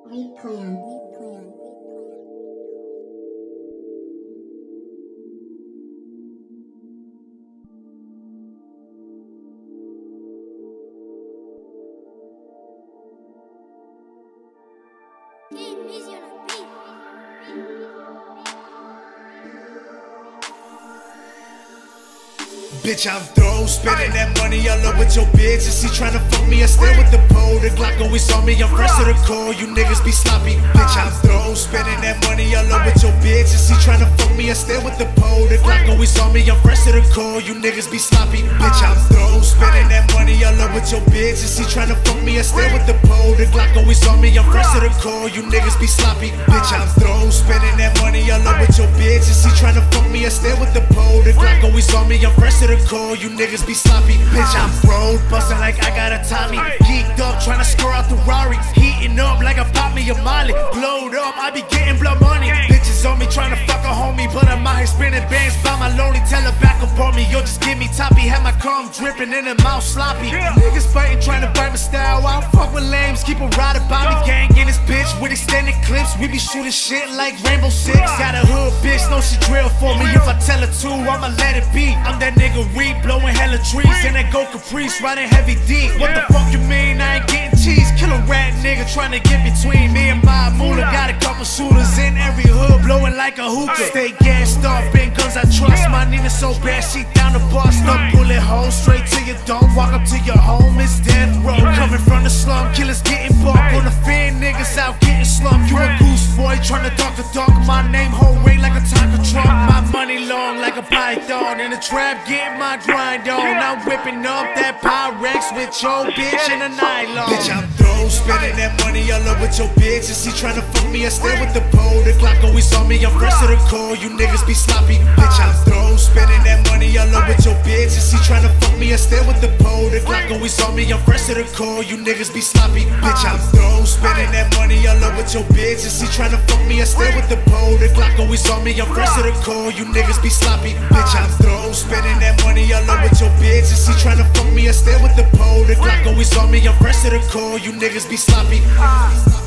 Replan. Bitch, I'm through, spending that money all over with your bitch. Is he tryna fuck me? I stay with the pole. The Glock always on me, I'm fresh to the core. You niggas be sloppy. Bitch, I'm through, spending that money all over with your bitch. Is he tryna fuck me? I stay with the pole. The Glock always on me, I'm fresh to the core. You niggas be sloppy. Bitch, I'm through, spending that money all over with your bitch. Is he tryna fuck me? I stay with the pole. The Glock always on me, I'm fresh to the core. You niggas be sloppy. Bitch, I'm through, spending that money all over with your bitch. Is he tryna fuck me? I stay with the pole. The Glock always on me, I'm fresh to the core. You niggas be sloppy. Bitch, I'm road bustin' like I got a Tommy. Geeked up, tryna score out the Rari. Heating up like I pop me a Molly. Blowed up, I be getting blood money. Bitches on me tryna fuck a homie, but I'm out here spinning bands by my lonely. Tell her back up on me, yo, just give me toppy. Have my cum dripping in the mouth sloppy. Niggas fighting, tryna bite my style. I don't fuck with lames, keep a ride by me. Gang in this bitch with extended clips. We be shooting shit like Rainbow Six. Got a hood bitch, know she drill for me. If I tell her to, I'ma let it be. I'm that nigga Reed, blowing hella trees. And that go Caprice, riding heavy D. What the fuck you mean I ain't getting cheese? Kill a rat nigga tryna get between me and my moolah. Got a couple shooters in every hood, blowing like a hookah. Stay gassed off, been guns I trust. My Nina so bad, she down the bus. Up bullet hole, straight to your dome. Walk up to your home, it's death row. Coming from the slum, killers getting bumped. On the fan, niggas out getting slumped. You a goose boy, tryna talk the dog. My name whole ring like a Tonka truck. My money long like a python. In the trap, get my grind on. I'm whipping up that Pyrex with your bitch in a nylon. Bitch, I'm through, spending that money all over with your bitch. Is he tryna fuck me? I stay with the pole. The Glock always on me, I'm fresh to the core. You niggas be sloppy. Bitch, I'm through, spending that money all over with your bitch. Is he tryna fuck me? I stay with the pole. The Glock always on me, I'm fresh to the core. You niggas be sloppy. Bitch, I'm through, spending that money all over with your bitch. Is he tryna fuck me? I stay with the pole. The Glock always on me, I'm fresh to the core. You niggas be sloppy. Bitch, I'm through, spending that money all over with your bitch. Is he tryna fuck me? I stay with the pole. The Glock always on me, I'm fresh to the core. You niggas be sloppy.